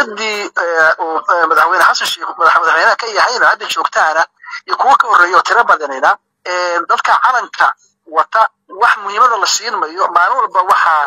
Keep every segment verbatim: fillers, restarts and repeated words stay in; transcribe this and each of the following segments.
dowladdii madaxweyne xasan sheekh madaxweynaha ka yahayna hadda joogtaana iyo kuwa ka horreeya oo tiro badanina dadka calanka wata wax muhiimada la siin mayo maalin walba waxaa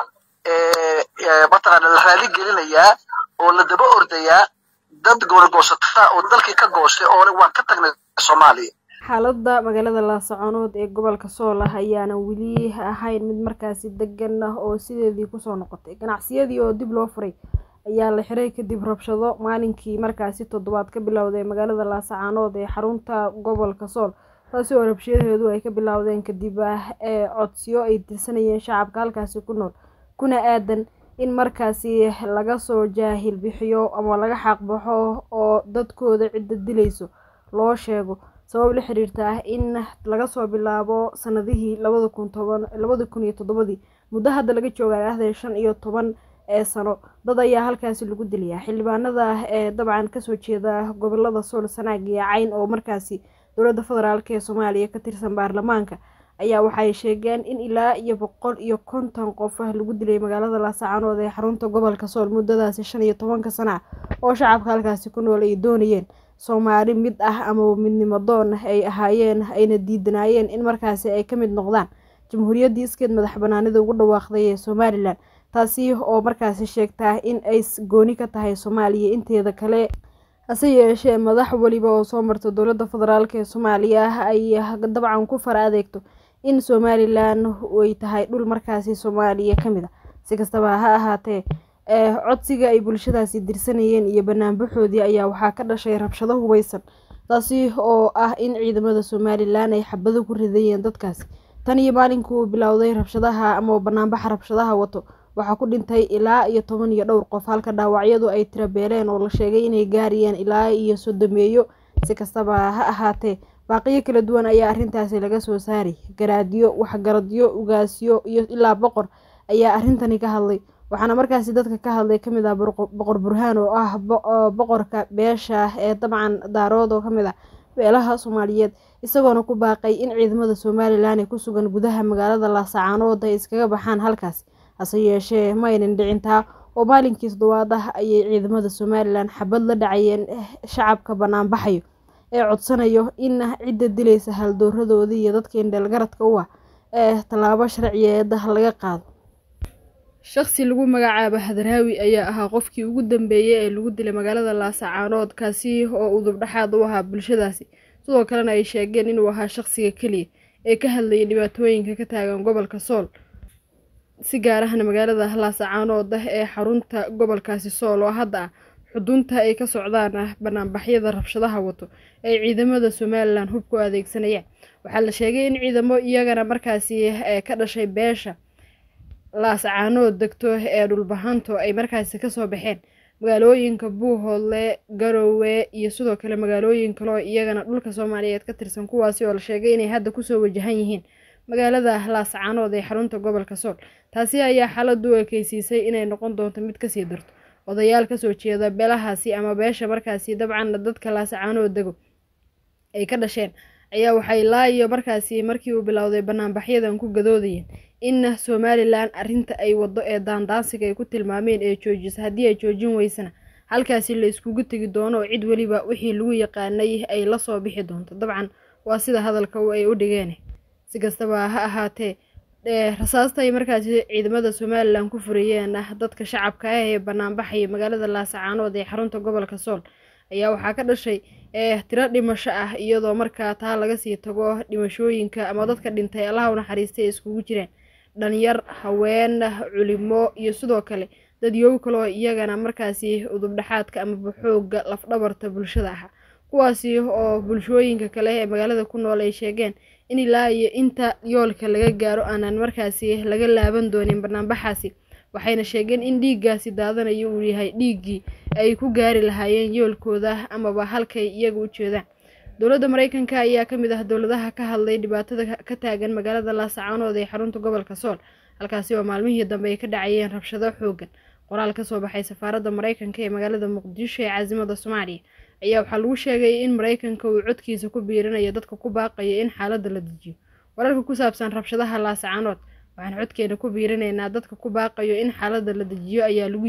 mataqaana la raali gelinayaa oo la daba ordayaa dad gobolgoosata oo dalkii ka goostay oo waan ka tagnay Soomaaliya. xaaladda magaalada Laascaanood ee gobolka Sool ah ayaana weli ahayn mid markaasi degan ah oo sideedii ku soo noqotay. Ganacsiyadii oo dib loo furay ayaa la xiray kadib rabshado maalinkii markaasi toddobaad ka bilowday magaalada Laascaanood ee xarunta gobolka Sool, taasi oo rabshadeedu ay ka bilowdeen kadib ee codsiyo ay tirsanayeen shacabka halkaasi ku nool, kuna aadan in markaasi laga soo jaahil bixiyo ama laga xaqbaxo oo dadkooda cidda dilayso loo sheego sabab la xiriirta ah in laga soo bilaabo sanadihii labada kun iyo toddoba muddo hadda laga joogaa shan iyo toban ee sano dad ayaa halkaasi lagu dilayaa. xildhibaanada ee dabcan ka soo jeeda gobolada Sool, Sanaag iyo Cayn oo markaasi dowladda federaalka ee Soomaaliya ka tirsan baarlamaanka ayaa waxay sheegeen in ilaa iyo boqol iyo konton qof lagu dilay magaalada Laascaanood ee xarunta gobolka Sool muddadaasi shan iyo toban sano oo shacabka halkaasi ku nool ay doonayeen Soomaali mid ah ama midnimo doon ay ahaayeen ayna diidanayeen in markaasi ay ka mid noqdaan jamhuuriyaddii iskeed madax banaanida ugu dhawaaqday ee Somaliland, taasi oo markaasi sheegtaa in ay gooni ka tahay Soomaaliya inteeda kale. hase yeeshee madax waliba oo soo marta dowladda federaalka ee Soomaaliya ay dabcan ku fara adeegto in Somaliland ay tahay dhul markaasi Soomaaliya kamid ah. si kastaba ha ahaatee ee codsiga ay bulshadaasi dirsanayeen iyo banaanbaxoodii ayaa waxaa ka dhashay rabshado hubeysan, taasi oo ah in ciidamada Somaliland ay xabado ku ridayeen dadkaasi. tan iyo maalinkii uu bilowday rabshadaha ama banaanbaxa rabshadaha wato waxaa ku dhintay ilaa iyo toban iyo dhowr qof, halka dhaawacyadu ay tiro beeleen oo la sheegay inay gaarayaan ilaa iyo soddomeeyo. si kastaba ha ahaatee baaqiyo kala duwan ayaa arrintaasi laga soo saaray. garaadyo, waxgaradyo, ugaasyo iyo ilaa boqor ayaa arrintani ka hadlay, waxaana markaasi dadka ka hadlay kamid ah boqor Burhaan oo ah boqorka beesha ee dabcan daarood oo kamid ah beelaha Soomaaliyeed, isagoona ku baaqay in ciidamada Somaliland ku sugan gudaha magaalada Laascaanood ay iskaga baxaan halkaas. hase yeeshee ma aynan dhicintaa oo maalinkii toddobaad ah ayay ciidamada Somaliland xabad la dhacayeen shacabka banaanbaxayo ee codsanayo in cidda dilaysa haldooradooda iyo dadkeen dhalgaradka u ah ee talaabo sharciyeed laga qaado. shakhsi lagu magacaabo Hadraawi ayaa ahaa qofkii ugu dambeeyay ee lagu dilay magaalada Laascaanood, kaasi oo udub dhaxaad u ahaa bulshadaasi, sidoo kalena ay sheegeen inuu ahaa shakhsiga kaliya ee ka hadlayay dhibaatooyinka ka taagan gobolka Sool, si gaar ah magaalada Laascaanood ee xarunta gobolkaasi Sool oo hadda xudunta ay ka socdaan banaanbaxyada rabshadaha wato ay ciidamada Somaliland hub ku adeegsanayaan. waxaa la sheegay in ciidamo iyagana markaasi ka dhashay beesha Laascaanood degto ee dhulbahanto ay markaasi ka soo baxeen magaalooyinka Buuhoodle, Garowe iyo sidoo kale magaalooyin kale oo iyagana dhulka Soomaaliyeed ka tirsan, kuwaasi oo la sheegay inay hadda ku soo wajahan yihiin magaalada Laascaanood ee xarunta gobolka Sool. taasi ayaa xaaladdu ekaysiisay inay noqon doonto mid ka sii darto. odayaal ka soo jeeda beelahaasi ama beesha markaasi dabcan dadka Laascaanood dego ay ka dhasheen ayaa waxay laayo markaasi markii uu bilowday banaanbaxyadan ku gadoodayeen in Somaliland arrinta ay wado ee daandaansiga ay ku tilmaameen ee joojisa, haddii ay joojin weysana halkaasi la iskugu tagi doono oo cid waliba wixii lagu yaqaanay ay la soo bixi doonto. dabcan waa sida hadalka ay u dhigeen. si kastaba ha ahaatee rasaasta ay markaasi ciidamada Somaliland ku furiyeen dadka shacabka ah ee banaanbaxaya magaalada Laascaanood ee xarunta gobolka Sool ayaa waxaa ka dhashay ee tiro dhimasho ah, iyadoo markaa taa laga sii tago dhimashooyinka ama dadka dhintay Allah u naxariistay iskugu jireen dhalinyar, haween, culimo iyo sidoo kale dad yow kale oo iyagana markaasi udub dhaxaadka ama xoogga laf dhabarta bulshada ah, kuwaasi oo bulshooyinka kale ee magaalada ku nool ay sheegeen in ilaa iyo inta yoolka laga gaaro aanan markaasi laga laaban doonin banaanbaxaasi, waxayna sheegeen in dhiiggaasi daadanayo uu yahay dhiiggii ay ku gaari lahaayeen yoolkooda amaba halkay iyagu u jeedaan. dowladda Mareykanka ayaa ka mid ah dowladaha ka hadlay dhibaatada ka taagan magaalada Laascaanood ee xarunta gobolka Sool, halkaasi oo maalmihii dambe ay ka dhacayeen rabshado xooggan. qoraal ka soo baxay safaaradda Mareykanka ee magaalada Muqdisho ee caasimadda Soomaaliya ayaa waxaa lagu sheegay in Mareykanka uu codkiisa ku biirinayo dadka ku baaqaya in xaaladda la dejiyo. wararka ku saabsan rabshadaha Laascaanood waxaan codkeena ku biirinaynaa dadka ku baaqayo in xaaladda la dejiyo ayaa lagu yiri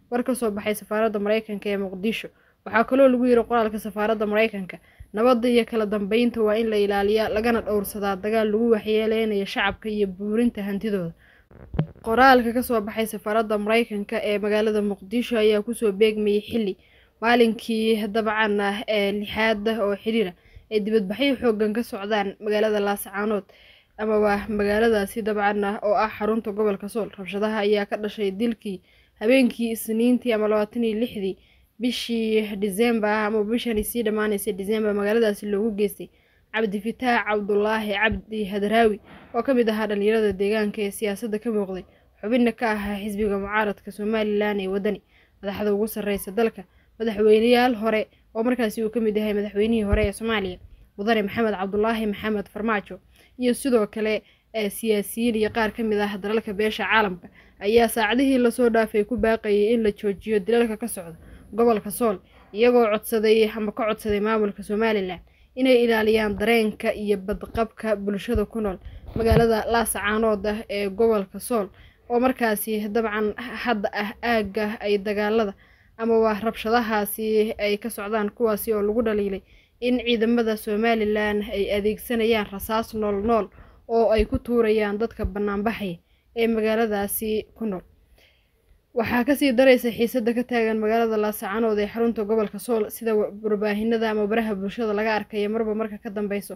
war ka soo baxay safaaradda Mareykanka ee Muqdisho. Waxaa kaloo lagu yiri qoraalka safaaradda Mareykanka, nabadda iyo kala dambeynta waa in la ilaaliyaa lagana dhowrsadaa dagaal lagu waxyeeleynayo shacabka iyo buurinta hantidooda. Qoraalka ka soo baxay safaaradda Mareykanka ee magaalada Muqdisho ayaa ku soo beegmayay xilli maalinkii dabcan ah ee lixaad oo xiriir ay dibadbaxyo xooggan ka socdaan magaalada Laascaanood ama waa magaaladaasi dabcan ah oo ah xarunta gobolka Sool. Rabshadaha ayaa ka dhashay dilkii habeenkii Isniintii ama labaatan iyo lixdii bishii December ama bishii sii dhamaanaysay December magaaladaasi loogu geystay Cabdi Fataax Cabdullaahi Cabdi Hadraawi oo ka mid ahaa dhalinyarada deegaanka ee siyaasadda ka muuqday, xubinna ka ahaa xisbiga mucaaradka Somaliland ee wadani. Madaxda ugu sarreysa dalka, madaxweynayaal hore oo markaasi uu ka mid yahay madaxweynihii hore ee Soomaaliya Mudane Maxamed Cabdullaahi Maxamed Farmaajo iyo sidoo kale siyaasiyiin iyo qaar ka mid ah dalalka beesha caalamka ayaa saacadihii la soo dhaafay ku baaqayay in la joojiyo dilalka ka socda gobolka Sool, iyagoo codsaday ama ka codsaday maamulka Somaliland inay ilaaliyaan dareenka iyo badqabka bulshada ku nool magaalada Laascaanood ee gobolka Sool oo markaasi dabcan hadda ah aaga ay dagaalada ama waa rabshadahaasi ay ka socdaan, kuwaasi oo lagu dhaliilay in ciidamada Somaliland ay adeegsanayaan rasaas nool nool oo ay ku tuurayaan dadka banaanbaxaya ee magaaladaasi ku nool. waxaa ka sii daraysa xiisadda ka taagan magaalada Laascaanood ee xarunta gobolka Sool sida warbaahinada ama baraha bulshada laga arkayo marba marka ka dambeyso,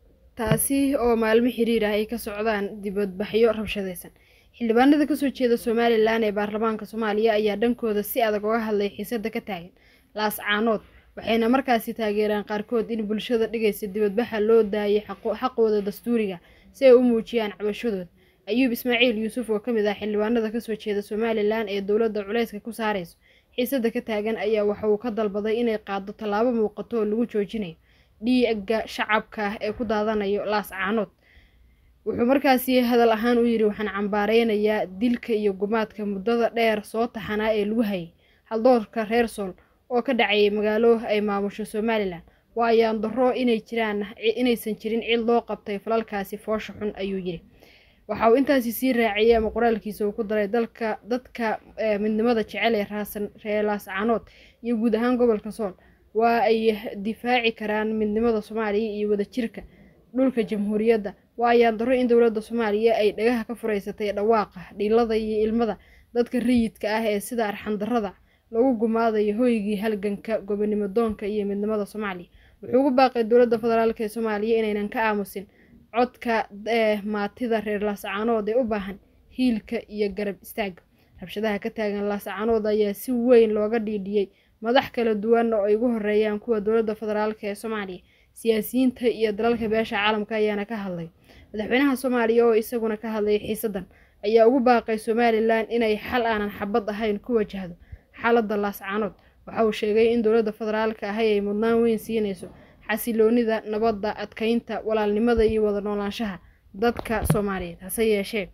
taasi oo maalmo xiriir ah ay ka socdaan dibadbaxyo rabshadaysan. Xildhibaanada ka soo jeeda Somaliland ee baarlamaanka Soomaaliya ayaa dhankooda si adag uga hadlay xiisadda ka taagan Laascaanood, waxayna markaasi taageereen qaarkood in bulshada dhigaysa dibadbaxa loo daayay xaqooda dastuuriga si ay u muujiyaan cabashadooda. Ayuub Ismaaciil Yuusuf oo ka mid ah xildhibaanada ka soo jeeda Somaliland ee dowladda culayska ku saarayso xiisadda ka taagan ayaa waxa uu ka dalbaday inay qaado tallaabo muuqato oo lagu joojinayo dhiigga shacabka ee ku daadanayo Laascaanood. Wuxuu markaasi hadal ahaan u yiri, waxaan cambaareynayaa dilka iyo gumaadka muddada dheer soo taxanaa ee lagu hayay haldoorka reer Sool oo ka dhacay magaalo ay maamusho Somaliland. Waa ayaan darro inay jiraan inaysan jirin cid loo qabtay falalkaasi foosha xun, ayuu yiri. waxa uu intaasi sii raaciyay ama qoraalkiisa uu ku daray dalka dadka midnimada jecel ee raasan reer Laascaanood iyo guud ahaan gobolka Sool waa ay difaaci karaan midnimada Soomaaliya iyo wadajirka dhulka jamhuuriyadda. waa ayaan darro in dowladda Soomaaliya ay dhagaha ka fureysatay dhawaaqa dhilada iyo ilmada dadka rayidka ah ee sida arxan darrada lagu gumaadayo hoygii halganka gobonimo doonka iyo midnimada Soomaaliya. wuxuu ugu baaqay dowladda federaalka ee Soomaaliya inaynan ka aamusin codka maatida reer Laascaanood ee u baahan hiilka iyo garab istaaga. rabshadaha ka taagan Laascaanood ayaa si weyn looga dhiidhiyay madax kala duwan oo ay ugu horeeyaan kuwa dowladda federaalka ee Soomaaliya, siyaasiyiinta iyo dalalka beesha caalamka ayaana ka hadlay. madaxweynaha Soomaaliya oo isaguna ka hadlay xiisadan ayaa ugu baaqay Somaliland inay xal aanan xabad ahayn ku wajahdo xaaladda Laascaanood. waxa uu sheegay in dowladda federaalka ah ay mudnaan weyn siinayso xasiloonida, nabadda, adkeynta walaalnimada iyo wada noolaanshaha dadka Soomaaliyeed. hase yeeshee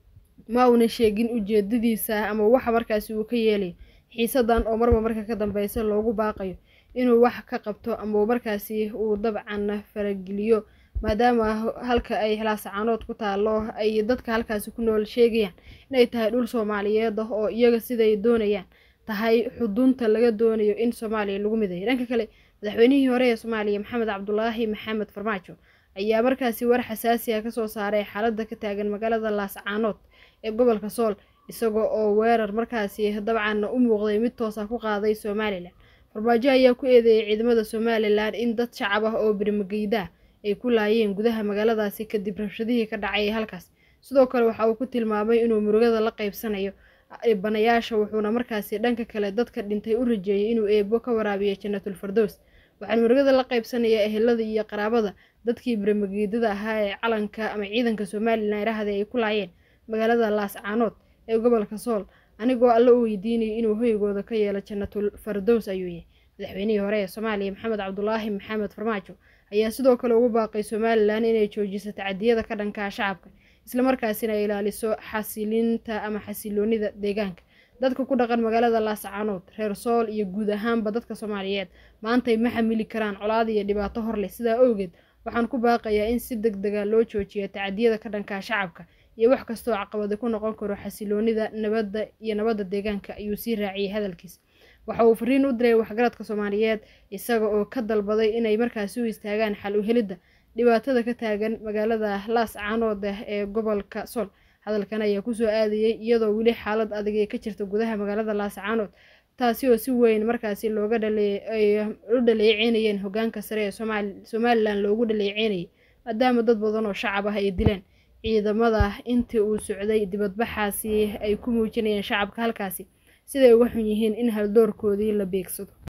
ma uuna sheegin ujeedadiisa ama waxa markaasi uu ka yeelay xiisadan oo marba marka ka dambeysa loogu baaqayo inuu wax ka qabto ama markaasi uu dabcan farageliyo, maadaama halka ay Laascaanood ku taalo ay dadka halkaasi ku nool sheegayaan inay tahay dhul Soomaaliyeed oo iyaga siday doonayaan tahay xudunta laga doonayo in Soomaaliya lagu mideeyo. dhanka kale, madaxweynihii hore ee Soomaaliya Maxamed Cabdullaahi Maxamed Farmaajo ayaa markaasi war xasaasi ah ka soo saaray xaaladda ka taagan magaalada Laascaanood ee gobolka Sool, isagoo oo weerar markaasi dabcan u muuqday mid toos ah ku qaaday Somaliland. Farmaajo ayaa ku eedeeyay ciidamada Somaliland in dad shacab ah oo birmageyda ay ku laayeen gudaha magaaladaasi kadib rabshadihii ka dhacay halkaas. sidoo kale waxa uu ku tilmaamay inuu murugada la qaybsanayo banayaasha, wuxuuna markaasi dhanka kale dadka dhintay u rajeeyay inuu eebo ka waraabiyo Jannatul Firdaws. waxaan murugada la qaybsanayaa ehelada iyo qaraabada dadkii birmageedada ahaa ee calanka ama ciidanka Somaliland raahday ay ku laayeen magaalada Laascaanood ee gobolka Sool, anigoo alla u weydiinay inuu hoygooda ka yeelo Jannatul Firdaws, ayuu yiri. madaxweynihii hore ee Soomaaliya Maxamed Cabdullaahi Maxamed Farmaajo ayaa sidoo kale ugu baaqay Somaliland inay joojiso tacadiyada ka dhanka shacabka, isla markaasina ay ilaaliso xasilinta ama xasiloonida deegaanka. dadka ku dhaqan magaalada Laascaanood, reer Sool iyo guud ahaanba dadka Soomaaliyeed maanta ay ma xamili karaan colaad iyo dhibaato hor leh. sidaa awgeed waxaan ku baaqayaa in si degdeg ah loo joojiyo tacadiyada ka dhanka shacabka iyo wax kastoo caqabad ku noqon karo xasiloonida nabadda iyo nabadda deegaanka ayuu sii raaciyay hadalkiisa. waxa uu fariin u diray waxgaradka Soomaaliyeed isaga oo ka dalbaday inay markaas u istaagaan xal u helidda dhibaatada ka taagan magaalada Laascaanood ee gobolka Sool. hadalkan ayaa ku soo aadayay iyadoo weli xaalad adag ay ka jirto gudaha magaalada Laascaanood taasi oo si weyn markaasi looga dhaleeyay u dhaleecinayeen hoggaanka sare ee Soomaaliland loogu dhaleecinayay maadaama dad badan oo shacab ah ay dileen ciidamada intii uu socday dibadbaxaasi ay ku muujinayeen shacabka halkaasi siday uga xun yihiin in hal doorkoodii la beegsado.